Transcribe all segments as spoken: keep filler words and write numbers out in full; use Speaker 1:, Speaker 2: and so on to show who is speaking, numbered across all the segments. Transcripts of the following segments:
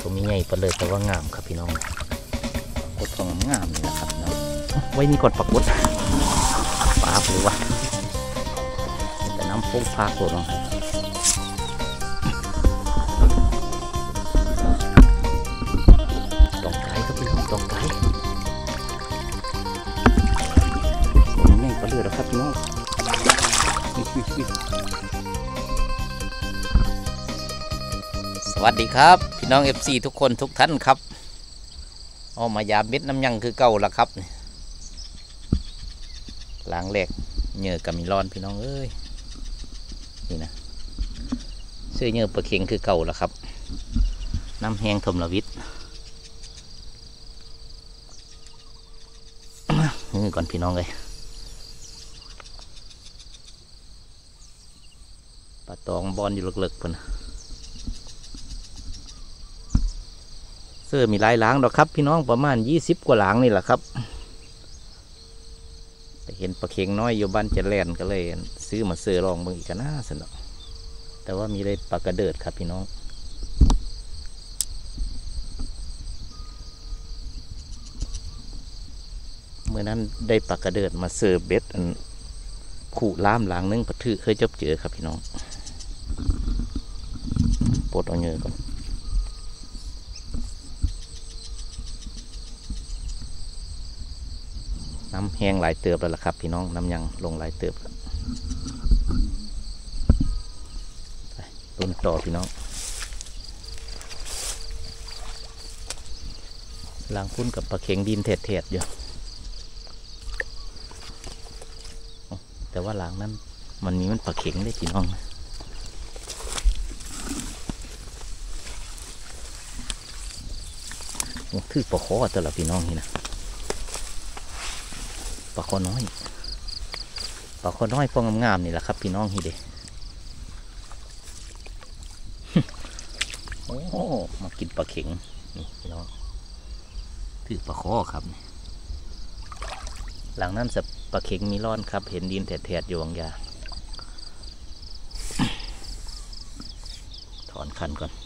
Speaker 1: ตัวมีใหญ่ไปเลยแต่ว่างามครับพี่น้องกดทองงามนี่นะครับน้องไว้นี่ก่อนปรากฏปลาหรือวะแต่น้ำฟุ้งพากตัวน้องตองไก่ครับพี่น้องตองไก่ตัวมีใหญ่ไปเลยนะครับพี่น้องสวัสดีครับพี่น้อง เอฟ ซี ทุกคนทุกท่านครับเอามายามเม็ดน้ำยังคือเก่าละครับล้างแรกเหงื่อกับมีร้อนพี่น้องเอ้ยนี่นะเสื้อเหงื่อปลาเข็งคือเก่าละครับน้ำแห้งทมละวิทนี่ก่อนพี่น้องเลยปลาตองบอลอยู่เลิกๆพุ่นเสื้อมีลายล้างดอกครับพี่น้องประมาณยี่สิบกว่าหลังนี่แหละครับไปเห็นปลาเข็งน้อยอยู่บ้านเจริญก็เลยซื้อมาเสื้อลองมึงอีกกันนะสนุกแต่ว่ามีได้ปลากระเดิดครับพี่น้องเมื่อนั้นได้ปลากระเดิดมาเสื้อเบ็ดอันขู่ล่ามหลังนึงปะถือเคยจบเจอครับพี่น้องปลดเอาเงยก่อนน้ำแห้งหลายเติบแล้วล่ะครับพี่น้องน้ำยังลงหลายเติบต้นต่อพี่น้องล้างพุ่นกับปลาเข็งดินเทศๆอยู่แต่ว่าล้างนั้นมันมีมันปลาเข็งได้พี่น้องถือปลาคอตัวละพี่น้องนี่นะปลาคอน้อยปลาคอน้อยพวกงามๆนี่แหละครับพี่น้องฮีเดโอ้มากินปลาเข็งนี่พี่น้องถือปลาคอครับหลังนั้นจะปลาเข็งมีร้อนครับเห็นดินแถดๆอยู่บางอย่างถอนคันก่อน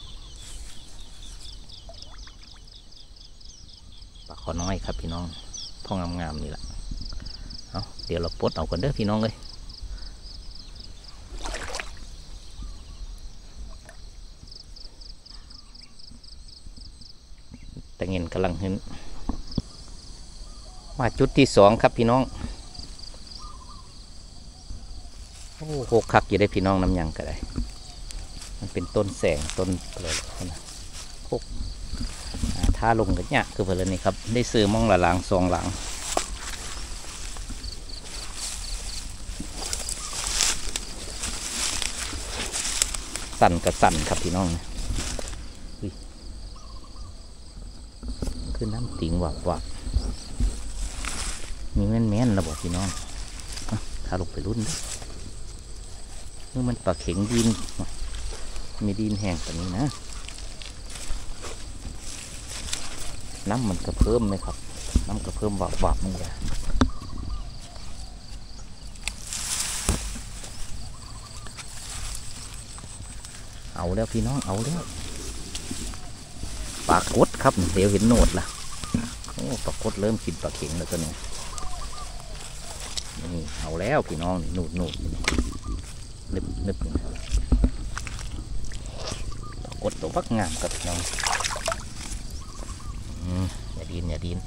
Speaker 1: ปลาคอน้อยครับพี่น้องพ่องามๆนี่แหละเอาเดี๋ยวเราปลดเอากันเด้อพี่น้องเลยแต่เงินกำลังเห็นมาจุดที่สองครับพี่น้องโอ้โหคักอยู่ได้พี่น้องน้ำยังก็ได้มันเป็นต้นแสงต้นอะไรนะพวกท่าลงกันเนี่ยคือเพื่อนนี่ครับได้ซื้อมองละหลังสองหลังสั่นกับสั่นครับพี่น้องคือน้ำติ่งหวาบหวาบมีแม่นแม่นระบบพี่น้องถ้าลงไปรุ่นด้วยเมื่อมันปลาเข็งดินมีดินแห้งแบบนี้นะน้ำมันกระเพิ่มไหมครับน้ำกระเพิ่มหวาบหวาบมันจะเอาแล้วพี่น้องเอาแล้วปลากดครับเดี๋ยวเห็นโหนดละโอ้ปลากดเริ่มกินปลาเข็งแล้วตัวนี้นี่เอาแล้วพี่น้องนี่หนูดหนูดนึบนึบปลากดตัวพักงามกับพี่น้องอย่าดินอย่าดิน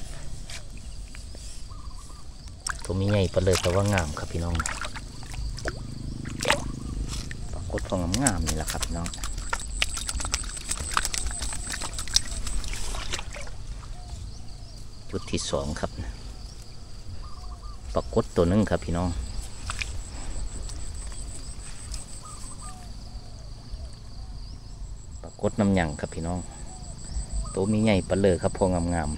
Speaker 1: ตัวมีใหญ่ไปเลยแต่ว่างามครับพี่น้องปรากฏทองงามนี่แหละครับพี่น้องจุดที่สองครับปรากฏตัวนึงครับพี่น้องปรากฏน้ำยังครับพี่น้องตัวมีใหญ่ไปเลยครับพองาม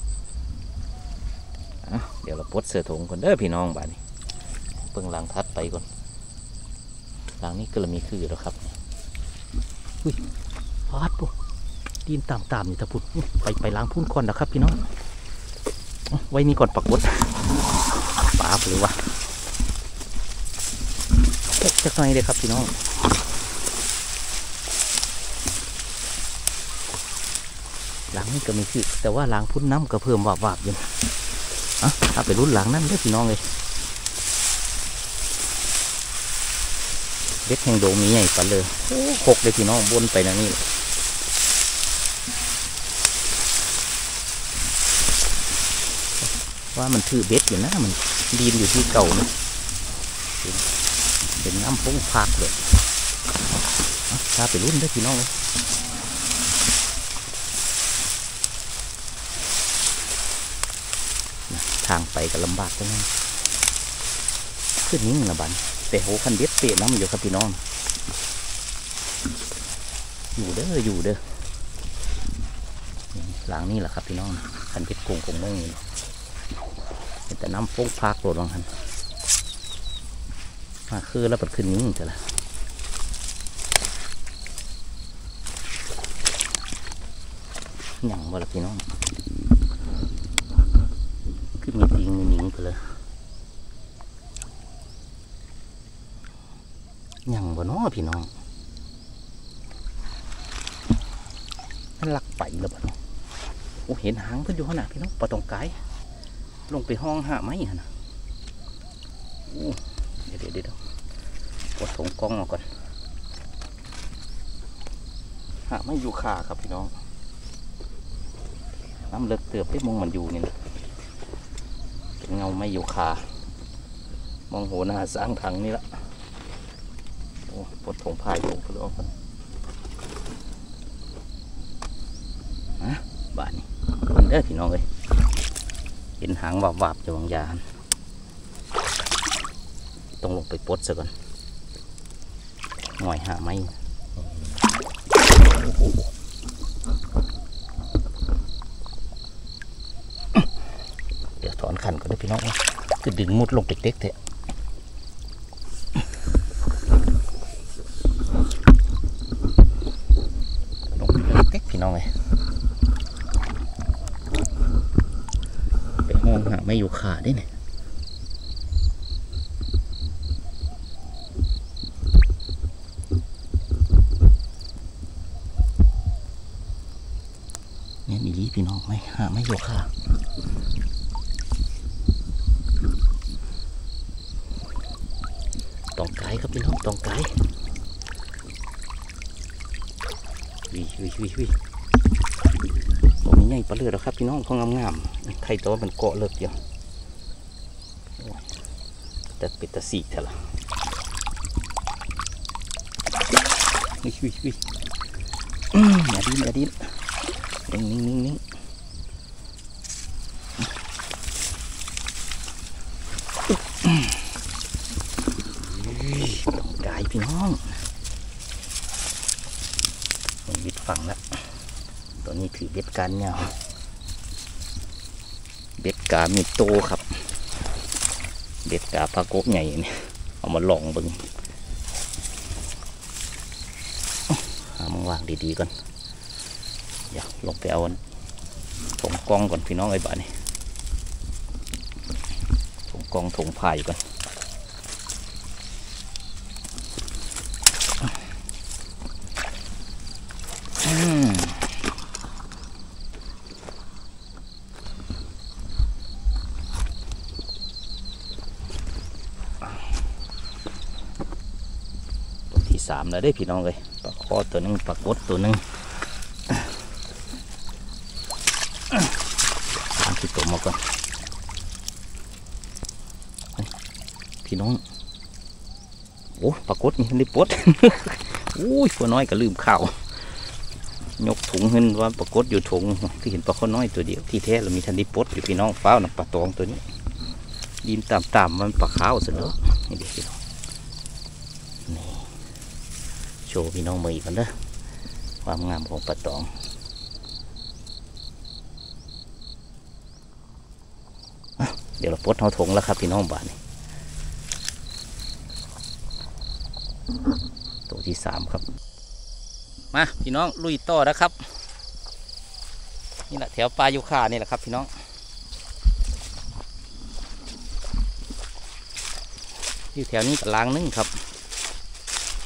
Speaker 1: ๆเดี๋ยวเราปลดเสือถุงก่อนเด้อพี่น้องบ้านี้เพิ่งล้างทัดไปก่อนล้างนี้ก็เลยมีคือแล้วครับอุ้ยพาดปุ๊ดินตามๆนี่ตะพุดไปไปล้างพุ่นก่อนนะครับพี่น้องไว้นี่ก่อนปรากฏปลาหรือวะเอ๊ะจักหน่อยเลยครับพี่น้องลังนี้ก็มีคือแต่ว่าหลังพุ่นน้ำก็เพิ่มวาบวาบอยู่อ่ะถ้าไปรุ่นหลังนั่นเด้อพี่น้องเลยเบ็ดแห่งโดมีใหญ่ปะเลยโอ้หกเลยพี่น้องบนไปนะนี่ว่ามันถือเบ็ดอยู่นะมันดีนอยู่ที่เก่านะเป็นน้ำพุ่งพักเลยถ้าไปรุ่นได้พี่น้องเลยทางไปก็ลำบากจังเลยขึ้นนิ่งละบันแต่โหคันเบ็ดเตะน้ำอยู่ครับพี่น้องอยู่เด้ออยู่เด้อหลังนี่แหละครับพี่น้องคันเบ็ดกงกงไม่มีแต่น้ำพุ่งพักโหลดลงคันมาคือแล้วปัดขึ้นนิ่งแต่ละหยั่งบ่ละพี่น้องคือมีติงมีหนิงไปเลยหยั่งบ่เนาะพี่น้องมันลักไปแล้วบ่เนาะโอ้เห็นหางเพิ่นอยู่ขนาดพี่น้องปลาตองไก่ลงไปห้องหาไม้ฮะนะโอ้เดี๋ยวเดี๋ยวเดี๋ยวกดถงกล้องออกก่อนหาไม่อยู่ขาครับพี่น้องน้ำเลิกเติบได้มองมันอยู่นี่นะเป็นเงาไม่อยู่คามองโหหน้าสร้างถังนี่ละโอ้ปวดถงพายลงก็เลยออกกันนะบ้านนี้มันเด้อพี่น้องเลยเห็นหางวาบๆจะวางยาต้องลงไปปดซะก่อนหน่อยหาไม้ถอนขันก็ได้พี่น้องคือดึงมุดลงเด็กๆเถอะลงเด็กพี่น้องเลยไปห้องหาไม่อยู่ขาได้เนี่ยเนี่ยมีลีพี่น้องไหมหาไม่อยู่ขาตองไก่ครับพี่น้องตองไก่วิวิวิวิผมมีใหญ่ปลาเลือดแล้วครับพี่น้องเขางามงามไข่ตัวมันเกาะเลิกเดียวแต่เป็ดตะสีเถอะล่ะวิวิวิอย่าดิ้นอย่าดิ้นนิ่งนิ่งนิ่งนิ่งกายพี่น้องมันบิดฝั่งแล้วตัวนี้ถือเบ็ดการเงาเบ็ดกามีโตครับเบ็ดกาพาโกบใหญ่เนี่ยเอามาลองบึงหามังวางดีๆก่อนอยากลงไปเอาถงกองก่อนพี่น้องไอ้บ้านี่ถงกองถงพายก่อนสามแล้วได้พี่น้องเลยปลาคอตัวนึงปลากดตัวนึงทำที่ตัวมาก่อนพี่น้องโอ้ปลากดนี่ได้ปดอุ้ยตัวน้อยก็ลืมข่าวยกถุงขึ้นว่าปลากดอยู่ถุงที่เห็นปลาคอน้อยตัวเดียวที่แท้เรามีทันได้ปดอยู่พี่น้องฟ้าวนะปลาตองตัวนี้ยิ้มตามๆมันปลาขาวสุดแล้วนี่เด็กพี่น้องโชว์พี่น้องมืออีกกันเด้อความงามของปลาตองเดี๋ยวเราปลดเอาถงแล้วครับพี่น้องบ้านนี้ตัวที่สามครับมาพี่น้องลุยต่อนะครับนี่แหละแถวปลายูคานี่แหละครับพี่น้องอยู่แถวนี้กับล้างนึ่งครับ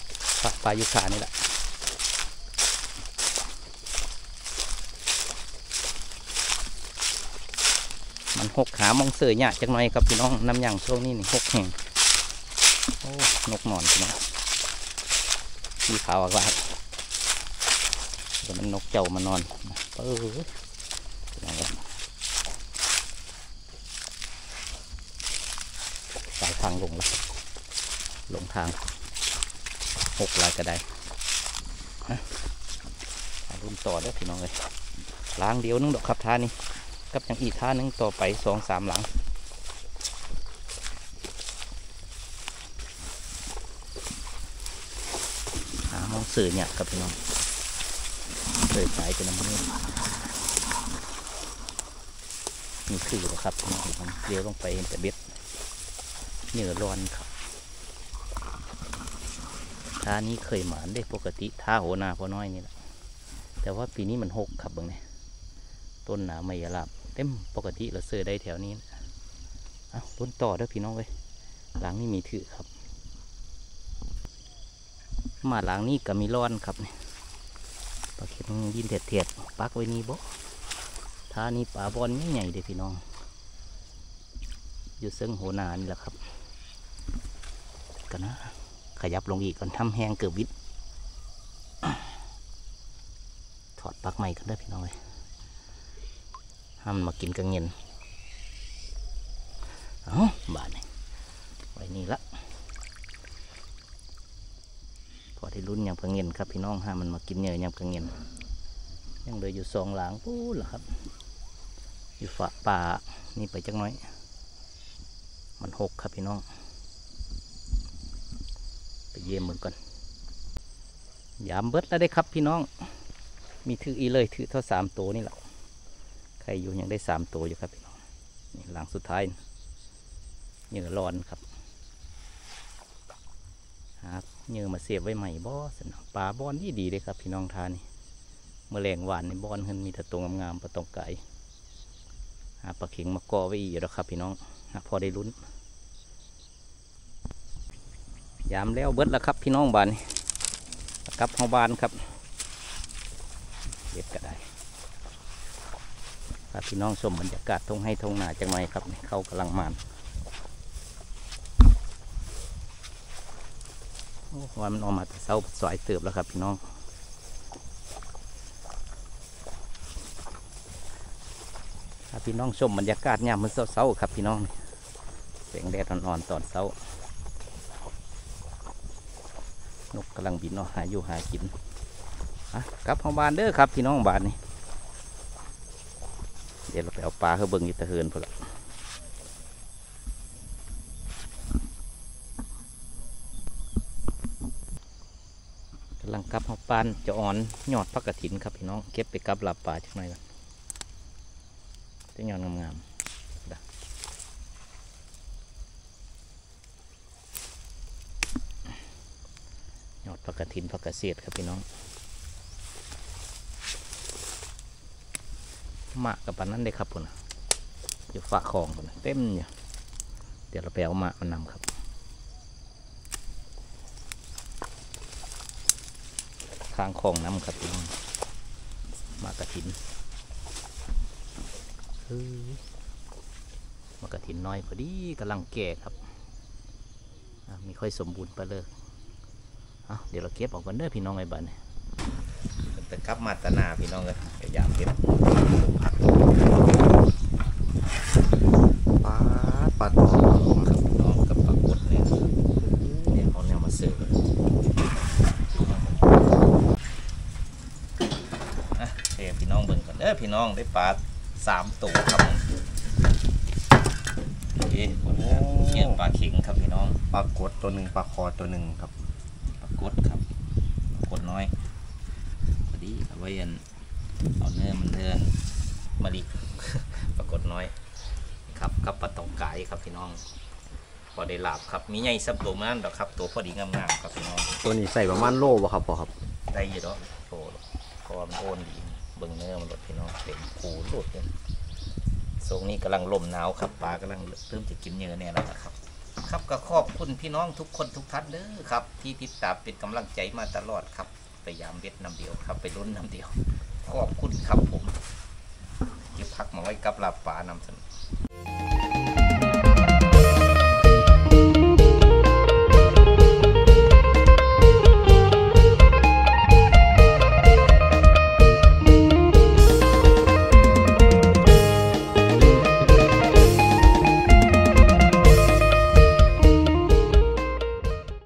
Speaker 1: ปลายูคานี่แหละมันหกขามองเสือหยาจังหน่อยครับพี่น้องน้ำยางช่วงนี้นี่หกแห่งโอ้นกนอนพี่น้องมีขาวอากาศเดี๋ยวมันนกเจ้ามานอนเออสายทางลงแล้วลงทางหกลายก็ได้รุ่นต่อได้พี่น้องเลยล้างเดียวนึงดอกครับท่านี้กับอย่างอีกท่านึงต่อไปสองสามหลังหามองสื่อเนี่ยครับพี่น้องเสื่อสายเป็นน้ำมันมีคือหรอครับพี่น้องเลี้ยวลงไปเห็นแต่เบ็ดเหนือร้อนครับท่านี้เคยหมานได้ปกติท่าโหนาพอน้อยนี่แหละแต่ว่าปีนี้มันหกครับบางเนี่ยต้นหนาไม่ยาลาบเต็มปกติเราเสือได้แถวนี้เอาต้นต่อด้วยพี่น้องเลยหลังนี้มีถือครับมาหลังนี้ก็มีร้อนครับเนี่ยปลาเข็มยินเทียดๆปักไว้นี่บ่ท่านี้ปลาบอลใหญ่ๆเลยพี่น้องอยู่ซึ่งโหนานี่แหละครับกันนะขยับลงอีกก่อนทำแห้งเกือบวิดถอดปลั๊กใหม่กันได้พี่น้องเลยห้ามมากินกระเงียนเอาบาดนี่ไว้นี่ละพอที่รุ่นยำกระเงียนครับพี่น้องห้ามมันมากินเนื้อยำกระเงียนยังเลยอยู่สองหลังปู้เหรอครับอยู่ฝาป่านี่ไปจักน้อยมันหกครับพี่น้องไปเยี่ยมมึงก่อนยามเบิดแล้วได้ครับพี่น้องมีถืออีเลยถือเท่าสามตัวนี่แหละใครอยู่ยังได้สามตัวอยู่ครับพี่น้องนี่หลังสุดท้ายเหยื่อร้อนครับหาเหยื่อมาเสียบไว้ใหม่บ่สนปลาบอนที่ดีเลยครับพี่น้องทานนี่เมื่อแรงหวานในบอนเห็นมีแต่ตัวงามๆปลาตองไก่หาปลาเข็งมาก่อไว้อีกแล้วครับพี่น้องหาพอได้ลุ้นยามแล้วเบิดแล้วครับพี่น้องบ้านกับเฮาบ้านครับเด็ดก็ได้ถ้าพี่น้องชมบรรยากาศทงให้ทงหนาจังไหมครับเขากำลังมันโอ้วันมันออกมาแต่เศร้าสวยเติบแล้วครับพี่น้องถ้าพี่น้องชมบรรยากาศยามมันเศร้าๆครับพี่น้องแสงแดดอ่อนๆตอนเศร้านกกำลังบินเนาะหาอยู่หากินอ่ะกลับของบ้านเด้อครับพี่น้องบ้านนี่เดี๋ยวเราไปเอาปลาเขาเบิ่งอยู่ตะเฮินพอละกำลังกลับของปานจะอ่อนยอดพักกระถินครับพี่น้องเก็บไปกับหลับปลาจักหน่อยกันจะยอดงามๆยอดผักกระถินผักกระเสียดครับพี่น้องหมากกับปานนั้นได้ครับคุณอยู่ฝาคลองคุณเต็มอยู่เดี๋ยวเราไปเอาหมากมานำครับข้างคลองน้ำครับพี่น้องหมากกระถินหมากกระถินน้อยพอดีกำลังแก่ครับไม่ค่อยสมบูรณ์ไปเลยเดี๋ยวเราเก็บออกกันเด้อพี่น้องไอ้บ้านแต่กลับมาตนาพี่น้องเลยพยายามเก็บปลาปลาตองครับพี่น้องกับปลากดเนี่ยเดี๋ยวเอาเนี่ยมาเสิร์ฟอ่ะเดี๋ยวพี่น้องเบิ่งกันเด้อพี่น้องได้ปลาสามตัวครับนี่เนี่ยปลาเข็งครับพี่น้องปลากดตัวหนึ่งปลาคอตัวหนึ่งครับกดครับกดน้อยพอดีเอาไว้ยันเอาเนื้อมันเนื้อมะลิปรากฏน้อยครับกับปลาตองไก่ครับพี่น้องพอได้หลาบครับมีใหญ่สับตัวมันดอกครับตัวพอดีงามๆครับพี่น้อง
Speaker 2: ตัวนี้ใส่ประมาณโลบ่ครับพ่อครับ
Speaker 1: ได้อยู่ดอกโตคอมันโอนดีเบิ่งเนื้อมันหลดพี่น้องเต็มคูหลุดเลยทรงนี้กำลังลมหนาวครับปลากำลังเริ่มจะกินเนื้อเนี่ยแล้วครับครับก็ขอบคุณพี่น้องทุกคนทุกท่านเด้อครับที่ติดตามเป็นกำลังใจมาตลอดครับพยายามเบ็ดน้ำเดียวครับไปลุ้นน้ำเดียวขอบคุณครับผมเก็บพักมาไว้กับลาบปลานำเสนอ